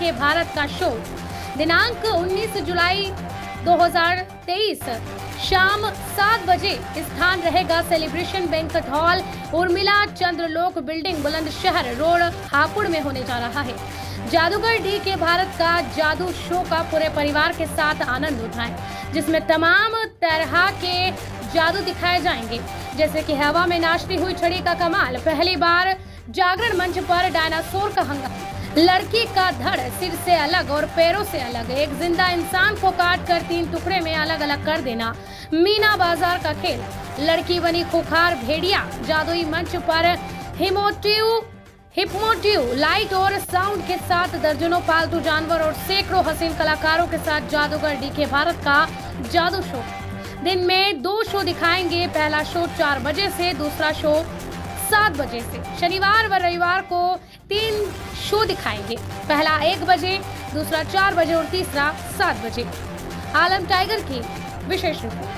के भारत का शो दिनांक 19 जुलाई 2023 शाम 7 बजे। स्थान रहेगा celebration banquet hall, Urmila Chandralok building, Bulandshahr road, Hapur में होने जा रहा है। जादूगर डी के भारत का जादू शो का पूरे परिवार के साथ आनंद उठाएं, जिसमें तमाम तरह के जादू दिखाए जाएंगे, जैसे कि हवा में नाचती हुई छड़ी का कमाल, पहली बार जागरण मंच पर डायनासोर का हंगामा, लड़की का धड़ सिर से अलग और पैरों से अलग, एक जिंदा इंसान को काट कर 3 टुकड़े में अलग अलग कर देना, मीना बाजार का खेल, लड़की बनी खुखार भेड़िया, जादुई मंच पर हिप्नोटिव लाइट और साउंड के साथ दर्जनों पालतू जानवर और सैकड़ों हसीन कलाकारों के साथ जादूगर डी के भारत का जादू शो। दिन में 2 शो दिखाएंगे। पहला शो 4 बजे से, दूसरा शो 7 बजे से। शनिवार व रविवार को 3 शो दिखाएंगे। पहला 1 बजे, दूसरा 4 बजे और तीसरा 7 बजे। आलम टाइगर की विशेष रिपोर्ट।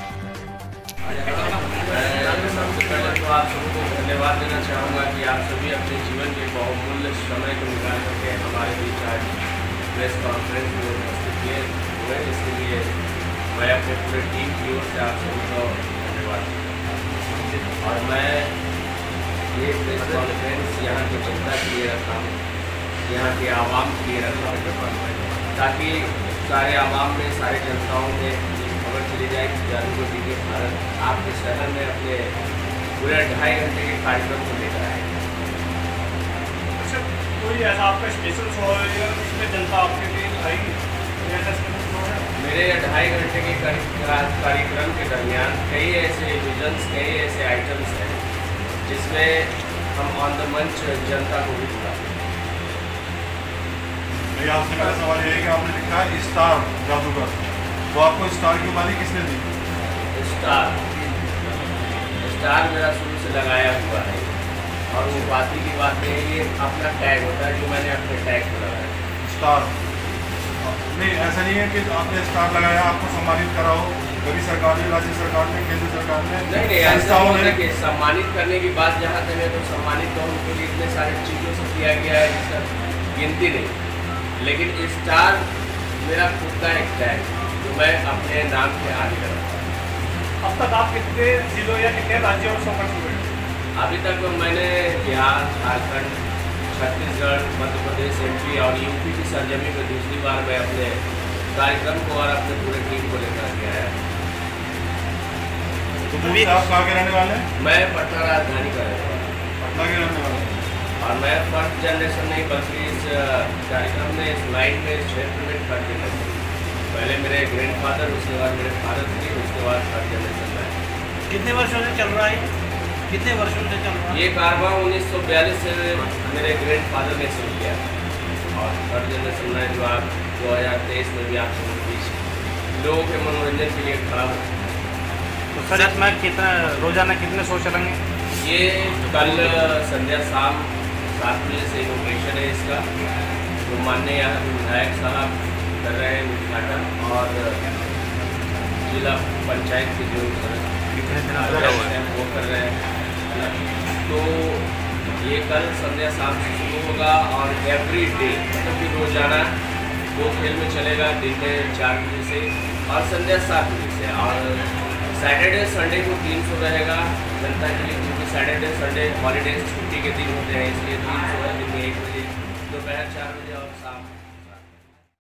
सबसे पहले तो आप सबको धन्यवाद देना चाहूँगा कि आप सभी अपने जीवन के बहुमूल्य समय को निकाल करके हमारे बीच आज प्रेस कॉन्फ्रेंस में उपस्थित हुए। इसके लिए मैं अपने पूरे टीम की ओर से आप सभी को धन्यवाद देता हूँ। और मैं ये प्रेस कॉन्फ्रेंस यहाँ की जनता के लिए रखा हूँ, यहाँ के आवाम के लिए रखा हूँ, ताकि सारे आवाम में, सारे जनताओं में खबर चली जाए कि जादूगर डी के भारत आपके शहर में अपने पूरे 2.5 घंटे के कार्यक्रम को लेकर आए। अच्छा, कोई ऐसा आपका स्पेशल शो है या इसमें जनता आपके लिए आएगी? मेरे 2.5 घंटे के कार्यक्रम के दरमियान कई ऐसे विजन्स, कई ऐसे आइटम्स हैं जिसमें हम ऑन द मंच जनता को भी बुलाते हैं। आपसे मेरा सवाल ये है कि आपने लिखा है स्टार जादूगर, तो आपको स्टार की उपाधि किसने दी? स्टार मेरा शुरू से लगाया हुआ है, और वो उपाधि की बात नहीं है, ये अपना टैग होता है जो मैंने अपने टैग को लगाया। स्टार नहीं, ऐसा नहीं है कि आपने स्टार लगाया आपको सम्मानित करा हो कभी सरकार ने, राज्य सरकार ने, केंद्र सरकार ने? नहीं, ऐसा होने के सम्मानित करने की बात जहाँ तक है तो सम्मानित तो उनके लिए इतने सारे चीज़ों से किया गया है जिसका गिनती नहीं, लेकिन स्टार मेरा खुद का एक टैग जो मैं अपने नाम के आगे रखता हूँ। अब तक आप कितने जिलों या कितने राज्यों में सफर हुए? अभी तक मैंने बिहार, झारखंड, छत्तीसगढ़, मध्य प्रदेश, MP और UP की सरजमी में दूसरी बार मैं अपने कार्यक्रम को और अपने पूरे टीम को लेकर के आया। तो आप कहाँ के रहने वाले हैं? मैं पटना राजधानी का रहने वाला हूँ। पटना के रहने वाले हैं। और मैं फर्स्ट जनरेशन नहीं बल्कि इस कार्यक्रम में, इस लाइन में, इस क्षेत्र में थर्ड जनरेशन। पहले मेरे ग्रैंडफादर, उसके बाद मेरे फादर थे, उसके बाद थर्ड जनरेशन में। कितने वर्षों से चल रहा है? कितने वर्षों से चल रहा है? ये कारवां 1942 से मेरे ग्रैंडफादर ने शुरू किया, और थर्ड जनरेशन में जो आप 2023 में भी आप सभी बीच लोगों के मनोरंजन के लिए खड़ा हो। तो सर इसमें कितना रोजाना कितने शो चलेंगे? ये कल संध्या शाम 7 बजे से इनोग्रेशन है इसका, जो माननीय यहाँ विधायक साहब कर रहे हैं उद्घाटन, और जिला पंचायत के जो वो कर रहे हैं। तो ये कल संध्या शाम से शुरू होगा, और एवरी डे मतलब कि रोजाना 2 खेल में चलेगा, दिन में 4 बजे से और संध्या 7 बजे से। और सैटरडे संडे को 3 शो रहेगा जनता के लिए, क्योंकि सैटरडे संडे हॉलीडेज छुट्टी के दिन होते हैं, इसलिए 3 शो है, दिन में 1 बजे, दोपहर 4 बजे और शाम